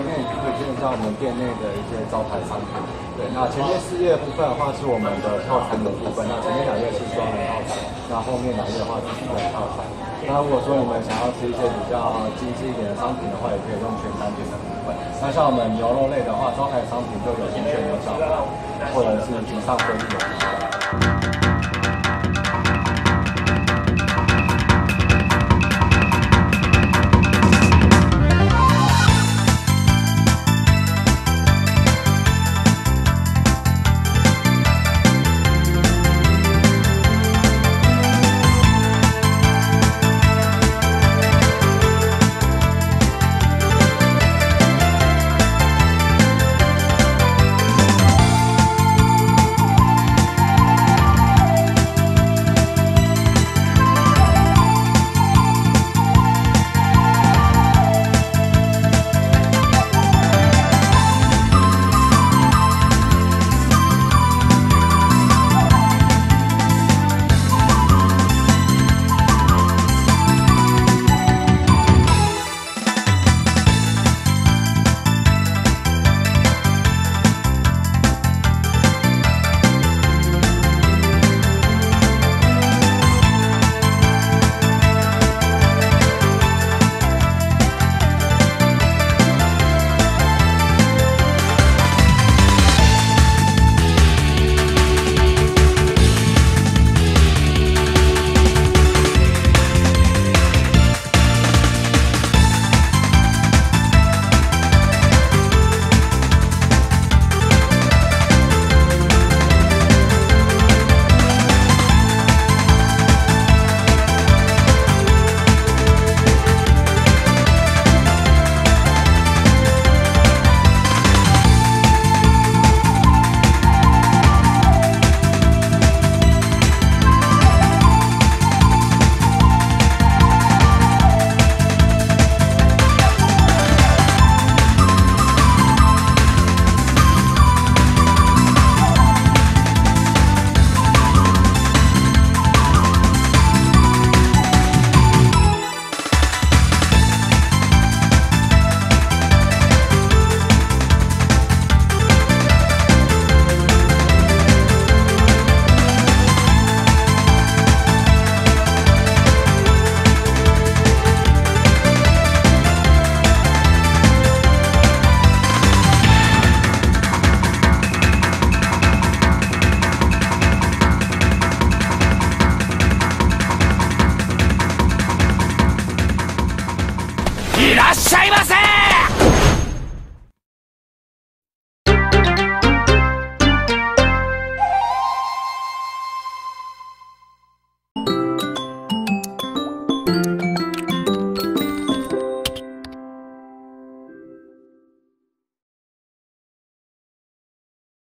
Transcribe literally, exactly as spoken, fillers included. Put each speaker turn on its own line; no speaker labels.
面可以见一下我们店内的一些招牌商品。对，那前面四页的部分的话是我们的套餐的部分，那前面两页是双人套餐，那后面两页的话是四人套餐。那如果说你们想要吃一些比较精致一点的商品的话，也可以用全单点的部分。那像我们牛肉类的话，招牌商品就有精选牛小排，或者是极上飞力的部分。
いらっしゃいませ。